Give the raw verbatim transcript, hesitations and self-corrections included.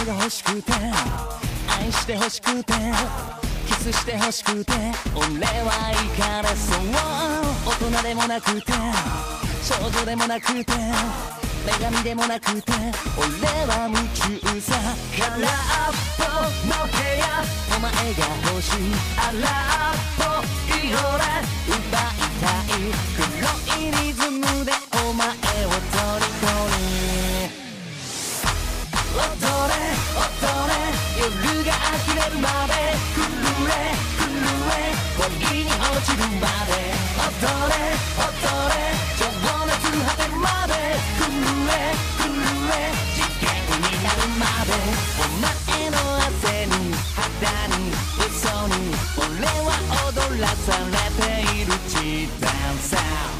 が欲しくて愛して欲しくてキスして欲しくて俺はイカれそう大人でもなくて少女でもなくて女神でもなくて俺は夢中さ空っぽの部屋お前が欲しい荒っぽい俺奪いたい黒いリズムでお前を虜に踊れ踊れ夜が呆れるまで震え震え恋に落ちるまで踊れ踊れ情熱果てまで震え震え事件になるまでお前の汗に肌に嘘に俺は踊らされているチータンさ